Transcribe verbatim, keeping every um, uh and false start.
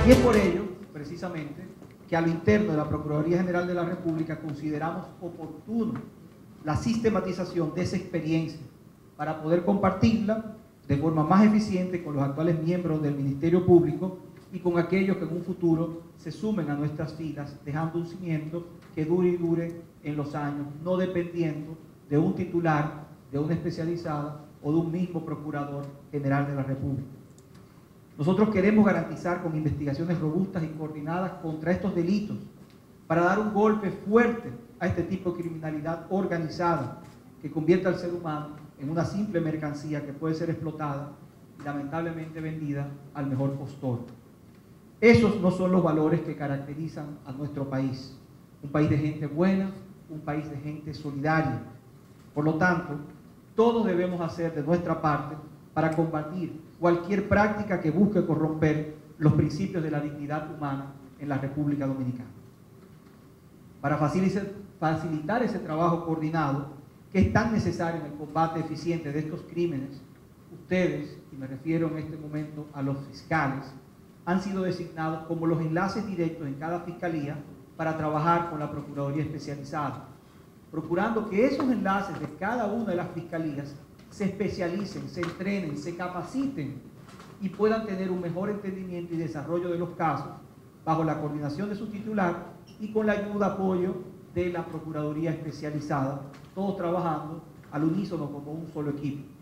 Y es por ello, precisamente, que a lo interno de la Procuraduría General de la República consideramos oportuno la sistematización de esa experiencia para poder compartirla de forma más eficiente con los actuales miembros del Ministerio Público y con aquellos que en un futuro se sumen a nuestras filas, dejando un cimiento que dure y dure en los años, no dependiendo de un titular, de una especializada o de un mismo Procurador General de la República. Nosotros queremos garantizar con investigaciones robustas y coordinadas contra estos delitos para dar un golpe fuerte a este tipo de criminalidad organizada que convierte al ser humano en una simple mercancía que puede ser explotada y lamentablemente vendida al mejor postor. Esos no son los valores que caracterizan a nuestro país. Un país de gente buena, un país de gente solidaria. Por lo tanto, todos debemos hacer de nuestra parte para combatir cualquier práctica que busque corromper los principios de la dignidad humana en la República Dominicana. Para facilitar ese trabajo coordinado que es tan necesario en el combate eficiente de estos crímenes, ustedes, y me refiero en este momento a los fiscales, han sido designados como los enlaces directos en cada fiscalía para trabajar con la Procuraduría Especializada, procurando que esos enlaces de cada una de las fiscalías se especialicen, se entrenen, se capaciten y puedan tener un mejor entendimiento y desarrollo de los casos bajo la coordinación de su titular y con la ayuda, apoyo de la Procuraduría Especializada, todos trabajando al unísono como un solo equipo.